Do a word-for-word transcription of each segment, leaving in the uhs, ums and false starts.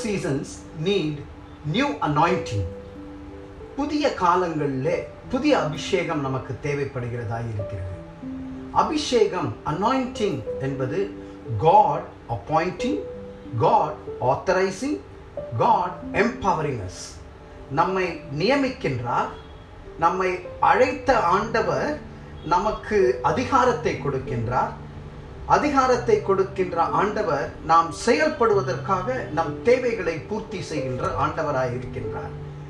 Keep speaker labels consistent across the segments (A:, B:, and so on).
A: seasons need new anointing. புதிய காலங்களிலே புதிய அபிஷேகம் நமக்கு தேவைப்படுகிறதா இருக்கிறது. அபிஷேகம் anointing என்பது God appointing, God authorizing, God empowering us. நம்மை நியமிக்கின்றார், நம்மை அழைத்த ஆண்டவர் நமக்கு அதிகாரத்தை கொடுக்கின்றார். அதிகாரத்தை கொடுக்கின்ற ஆண்டவர் நாம் செயல்படுவதற்காக நம் தேவைகளை பூர்த்தி செய்கின்ற ஆண்டவராய் இருக்கின்றார்.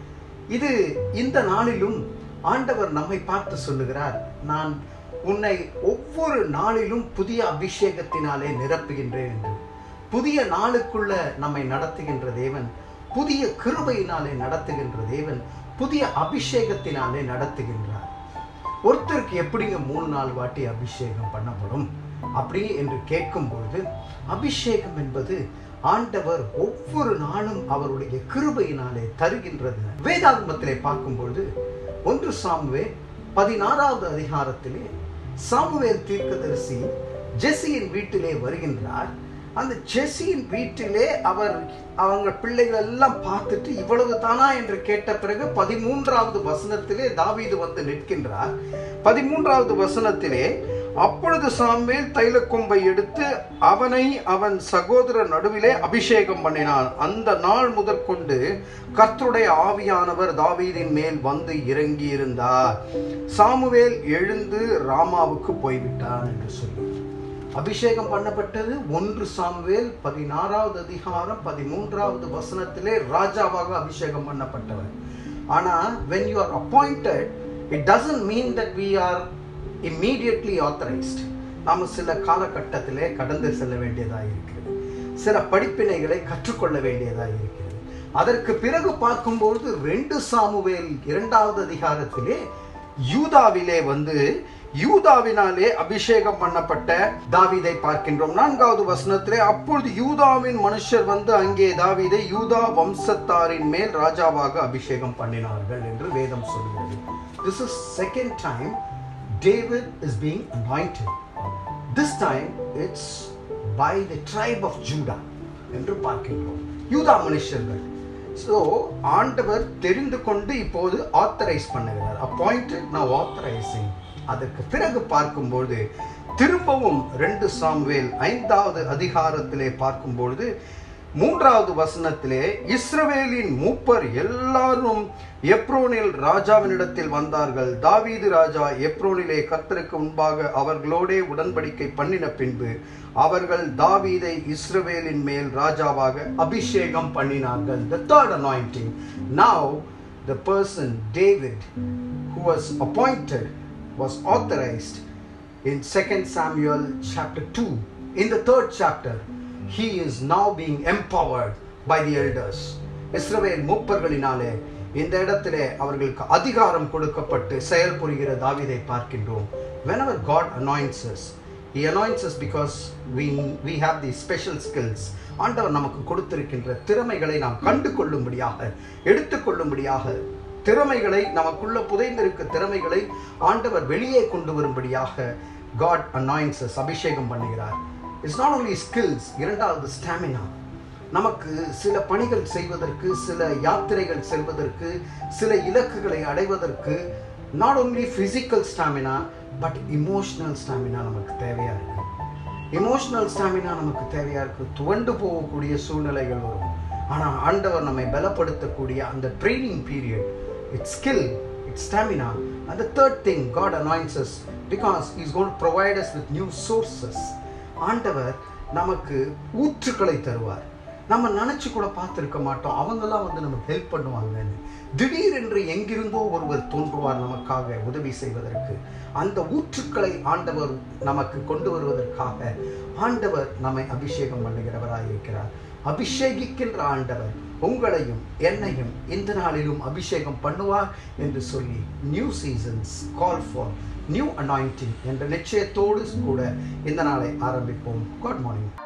A: இது இந்த நாளிலும் ஆண்டவர் நம்மை பார்த்து சொல்லுகிறார், நான் உன்னை ஒவ்வொரு நாளிலும் புதிய அபிஷேகத்தினாலே நிரப்புகின்றேன் என்று. புதிய நாளுக்குள்ள நம்மை நடத்துகின்ற தேவன், புதிய கிருபையினாலே நடத்துகின்ற தேவன், புதிய அபிஷேகத்தினாலே நடத்துகின்றார். ஒருத்தருக்கு எப்படிங்க மூணு நாள் வாட்டி அபிஷேகம் பண்ணப்படும் அப்படி என்று கேட்கும் பொழுது, அபிஷேகம் என்பது ஆண்டவர் ஒவ்வொரு நாளும் அவருடைய கிருபையினாலே தருகின்றது. வேதாகமத்திலே பார்க்கும்பொழுது ஒன்று சாமுவேல் பதினாறாவது அதிகாரத்திலே சாமுவேல் தீர்க்கதரிசி ஜெசியின் வீட்டிலே வருகின்றார். அந்த ஜெசியின் வீட்டிலே அவர் அவங்க பிள்ளைகள் எல்லாம் பார்த்துட்டு இவ்வளவு தானா என்று கேட்ட பிறகு பதிமூன்றாவது வசனத்திலே தாவீது வந்து நிற்கின்றார். பதிமூன்றாவது வசனத்திலே, அப்பொழுது சாமுவேல் தைல கொம்பை எடுத்து அவனை அவன் சகோதரர் நடுவிலே அபிஷேகம் பண்ணினான். அந்த நாள் முதற்கொண்டு கர்த்தருடைய ஆவியானவர் தாவீதின் மேல் வந்து இறங்கி இருந்தார். சாமுவேல் எழுந்து ராமாவுக்கு போய்விட்டான் என்று சொல்லி அபிஷேகம் பண்ணப்பட்டது. ஒன்று சாமுவேல் பதினாறாவது அதிகாரம் பதிமூன்றாவது வசனத்திலே ராஜாவாக அபிஷேகம் பண்ணப்பட்டவர். ஆனா when you are appointed, it doesn't mean that we are immediately authorized. நாம சில காலகட்டத்திலே கடந்து செல்ல வேண்டியதாக இருக்கிறது. சில படிப்பினைகளை கற்றுக்கொள்ள வேண்டியதாக இருக்கிறது. அதற்கு பிறகு பார்க்கும்போது ரெண்டு சாமுவேல் இரண்டாவது அதிகாரத்திலே யூதாவிலே வந்து யூதாவினாலே அபிஷேகம் பண்ணப்பட்ட தாவீதை பார்க்கின்றோம். நான்காவது வசனத்திலே, அப்பொழுது யூதாவின் மனுஷர் வந்து அங்கே தாவீதை யூதா வம்சத்தாரின் மேல் ராஜாவாக அபிஷேகம் பண்ணினார்கள் என்று வேதம் சொல்கிறது. This is second time David is being anointed. This time it's by the tribe of Judah என்று பார்க்கின்றோம். யூதா மனுஷர்கள். ஸோ ஆண்டவர் தெரிந்து கொண்டு இப்போது ஆத்தரைஸ் பண்ணுகிறார். Appointed, now authorizing. அதற்கு பிறகு பார்க்கும்போது திரும்பவும் ரெண்டு சாமுவேல் ஐந்தாவது அதிகாரத்திலே பார்க்கும்பொழுது மூன்றாவது வசனத்திலே, இஸ்ரவேலின் மூப்பர் எல்லாரும் எப்ரோனில் ராஜாவினிடத்தில் வந்தார்கள். தாவீது ராஜா எப்ரோனிலே கர்த்தருக்கு முன்பாக அவர்களோடே உடன்படிக்கை பண்ணின பின்பு அவர்கள் தாவீதை இஸ்ரவேலின் மேல் ராஜாவாக அபிஷேகம் பண்ணினார்கள். The third anointing. Now the person David who was appointed was authorized in Second Samuel chapter two. In the third chapter, he is now being empowered by the elders. இஸ்ரவேல் மூப்பர்களினாலே இந்த இடத்திலே அவர்களுக்கு அதிகாரம் கொடுக்கப்பட்டு செயல் புரிகிற தாவீதை பார்க்கின்றோம். Whenever God anoints us, he anoints us because we we have these special skills. ஆண்டவர் நமக்கு கொடுத்திருக்கின்ற திறமைகளை நாம் கண்டு கொள்ளும்படியாக, எடுத்துக்கொள்ளும்படியாக, திறமைகளை நமக்குள்ள புதைந்திருக்க திறமைகளை ஆண்டவர் வெளியே கொண்டு வரும்படியாக God anoints us, அபிஷேகம் பண்ணுகிறார். It's not only skills, இரண்டாவது ஸ்டாமினா. நமக்கு சில பணிகள் செய்வதற்கு, சில யாத்திரைகள் செல்வதற்கு, சில இலக்குகளை அடைவதற்கு not only physical stamina but emotional stamina நமக்கு தேவையா இருக்கு. எமோஷனல் ஸ்டாமினா நமக்கு தேவையா இருக்கு. துவண்டு போகக்கூடிய சூழ்நிலைகள் வரும். ஆனால் ஆண்டவர் நம்மை பலப்படுத்தக்கூடிய அந்த training period, it's skill, it's stamina. And the third thing, God anoints us because He's going to provide us with new sources. ஆண்டவர் நமக்கு ஊற்றுக்களை தருவார். நம்ம நினைச்சு கூட பார்த்துருக்க மாட்டோம், அவங்கெல்லாம் வந்து நமக்கு ஹெல்ப் பண்ணுவாங்கன்னு. திடீரென்று எங்கிருந்தோ ஒருவர் தோன்றுவார் நமக்காக உதவி செய்வதற்கு. அந்த ஊற்றுக்களை ஆண்டவர் நமக்கு கொண்டு வருவதற்காக ஆண்டவர் நம்மை அபிஷேகம் பண்ணுகிறவராய் இருக்கிறார். அபிஷேகிக்கின்ற ஆண்டவர் உங்களையும் என்னையும் இந்த நாளிலும் அபிஷேகம் பண்ணுவார் என்று சொல்லி new seasons call for new anointing என்ற நிச்சயத்தோடு கூட இந்த நாளை ஆரம்பிப்போம். Good morning.